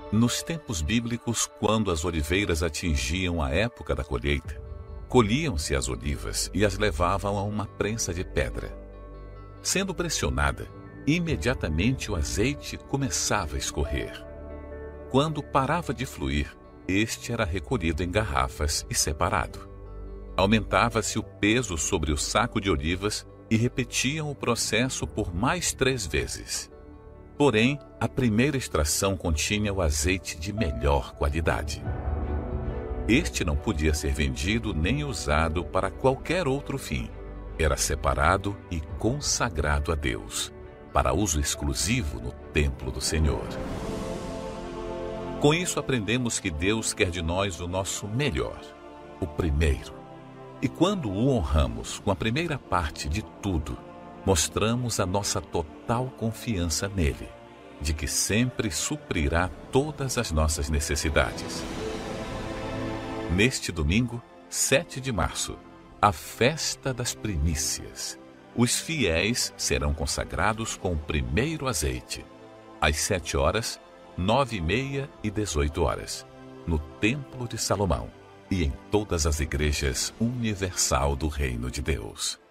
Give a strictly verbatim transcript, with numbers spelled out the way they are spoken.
Nos tempos bíblicos, quando as oliveiras atingiam a época da colheita, colhiam-se as olivas e as levavam a uma prensa de pedra. Sendo pressionada, imediatamente o azeite começava a escorrer. Quando parava de fluir, este era recolhido em garrafas e separado. Aumentava-se o peso sobre o saco de olivas e repetiam o processo por mais três vezes. Porém, a primeira extração continha o azeite de melhor qualidade. Este não podia ser vendido nem usado para qualquer outro fim. Era separado e consagrado a Deus, para uso exclusivo no templo do Senhor. Com isso aprendemos que Deus quer de nós o nosso melhor, o primeiro. E quando o honramos com a primeira parte de tudo, mostramos a nossa total confiança nele, de que sempre suprirá todas as nossas necessidades. Neste domingo, sete de março, a festa das primícias. Os fiéis serão consagrados com o primeiro azeite, às sete horas, nove e meia e dezoito horas, no Templo de Salomão e em todas as igrejas universal do Reino de Deus.